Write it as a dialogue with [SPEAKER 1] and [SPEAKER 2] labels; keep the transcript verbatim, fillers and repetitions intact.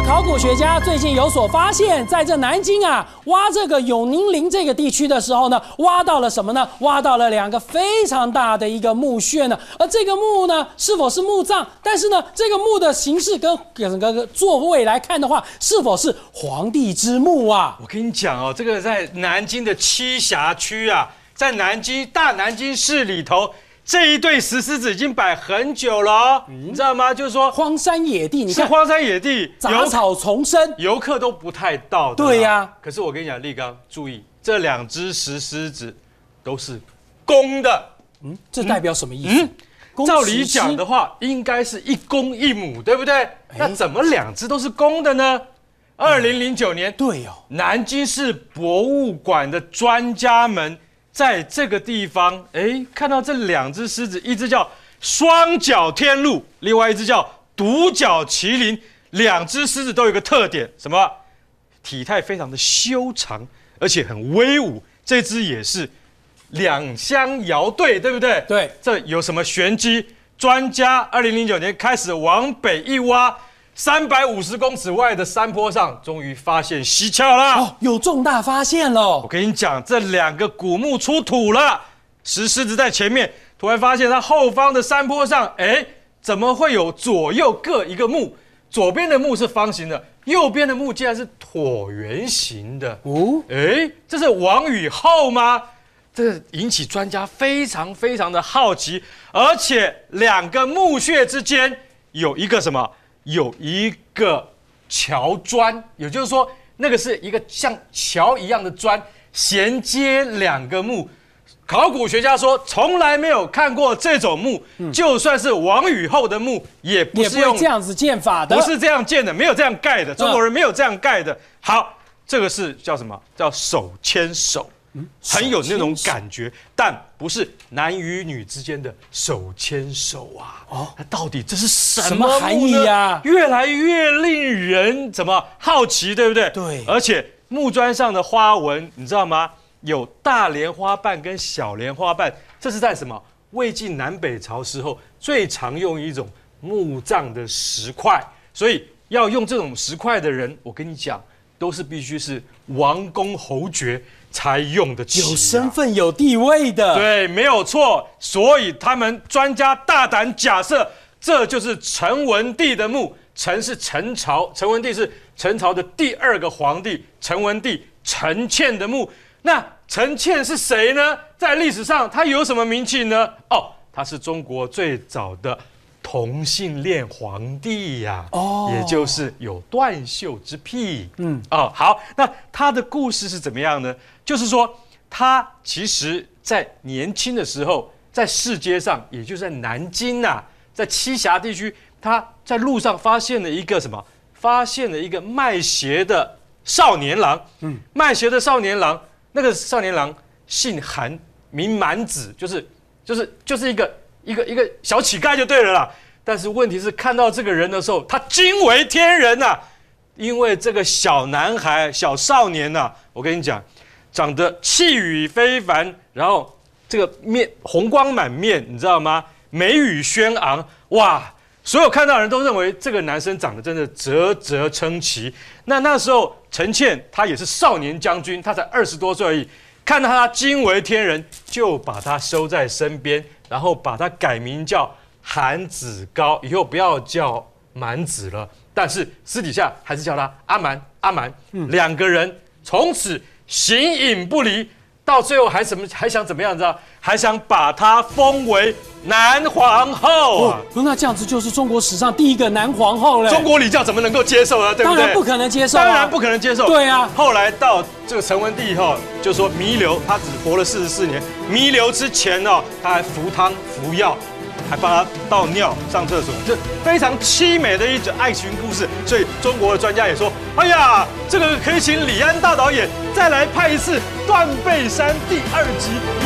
[SPEAKER 1] 考古学家最近有所发现，在这南京啊挖这个永宁陵这个地区的时候呢，挖到了什么呢？挖到了两个非常大的一个墓穴呢。而这个墓呢，是否是墓葬？但是呢，这个墓的形式跟整个座位来看的话，是否是皇帝之墓啊？
[SPEAKER 2] 我跟你讲哦，这个在南京的栖霞区啊，在南京大南京市里头。 这一对石狮子已经摆很久了、哦嗯，你知道吗？就是说
[SPEAKER 1] 荒山野地，你看
[SPEAKER 2] 是荒山野地，
[SPEAKER 1] 杂草丛生，
[SPEAKER 2] 游客都不太到的。
[SPEAKER 1] 对呀、啊，
[SPEAKER 2] 可是我跟你讲，立刚，注意这两只石狮子都是公的，
[SPEAKER 1] 嗯，这代表什么意思？嗯，
[SPEAKER 2] 嗯照理讲的话，应该是一公一母，对不对？那怎么两只都是公的呢？二零零九年，
[SPEAKER 1] 对哦，
[SPEAKER 2] 南京市博物馆的专家们。 在这个地方，哎，看到这两只狮子，一只叫双角天鹿，另外一只叫独角麒麟。两只狮子都有一个特点，什么？体态非常的修长，而且很威武。这只也是两相遥对，对不对？
[SPEAKER 1] 对，
[SPEAKER 2] 这有什么玄机？专家二零零九年开始往北一挖。 三百五十公尺外的山坡上，终于发现蹊跷了！
[SPEAKER 1] 哦，有重大发现了！
[SPEAKER 2] 我跟你讲，这两个古墓出土了，石狮子在前面，突然发现它后方的山坡上，哎，怎么会有左右各一个墓？左边的墓是方形的，右边的墓竟然是椭圆形的。哦，哎，这是王宇后吗？这引起专家非常非常的好奇，而且两个墓穴之间有一个什么？ 有一个桥砖，也就是说，那个是一个像桥一样的砖，衔接两个墓。考古学家说，从来没有看过这种墓，嗯、就算是王宇后的墓，也不是用
[SPEAKER 1] 这样子建法的，
[SPEAKER 2] 不是这样建的，没有这样盖的，中国人没有这样盖的。嗯、好，这个是叫什么？叫手牵手。 很有那种感觉，但不是男与女之间的手牵手啊！哦，那到底这是什么
[SPEAKER 1] 含义呀？
[SPEAKER 2] 越来越令人怎么好奇，对不对？
[SPEAKER 1] 对。
[SPEAKER 2] 而且木砖上的花纹，你知道吗？有大莲花瓣跟小莲花瓣，这是在什么？魏晋南北朝时候最常用一种墓葬的石块，所以要用这种石块的人，我跟你讲，都是必须是王公侯爵。 才用得起、啊，
[SPEAKER 1] 有身份、有地位的，
[SPEAKER 2] 对，没有错。所以他们专家大胆假设，这就是陈文帝的墓。陈是陈朝，陈文帝是陈朝的第二个皇帝，陈文帝陈倩的墓。那陈倩是谁呢？在历史上他有什么名气呢？哦，他是中国最早的同性恋皇帝呀、啊，哦，也就是有断袖之癖。嗯，哦，好，那他的故事是怎么样呢？ 就是说，他其实在年轻的时候，在市街上，也就是在南京呐、啊，在栖霞地区，他在路上发现了一个什么？发现了一个卖鞋的少年郎。嗯，卖鞋的少年郎，那个少年郎姓韩，名满子，就是就是就是一个一个一个小乞丐就对了啦。但是问题是，看到这个人的时候，他惊为天人呐、啊，因为这个小男孩、小少年呐、啊，我跟你讲。 长得气宇非凡，然后这个面红光满面，你知道吗？眉宇轩昂，哇！所有看到的人都认为这个男生长得真的啧啧称奇。那那时候陈倩他也是少年将军，他才二十多岁而已，看到他惊为天人，就把他收在身边，然后把他改名叫韩子高，以后不要叫满子了，但是私底下还是叫他阿蛮阿蛮。嗯，两个人从此。 形影不离，到最后还什么还想怎么样？你知道？还想把她封为男皇后啊！
[SPEAKER 1] 哦，那这样子就是中国史上第一个男皇后了。
[SPEAKER 2] 中国礼教怎么能够接受呢？对不对？
[SPEAKER 1] 当然不可能接受、啊，
[SPEAKER 2] 当然不可能接受。
[SPEAKER 1] 对啊。
[SPEAKER 2] 后来到这个陈文帝以后，就说弥留，他只活了四十四年。弥留之前哦，他还服汤服药。 还帮他倒尿、上厕所，这非常凄美的一种爱情故事。所以中国的专家也说：“哎呀，这个可以请李安大导演再来拍一次《断背山》第二集，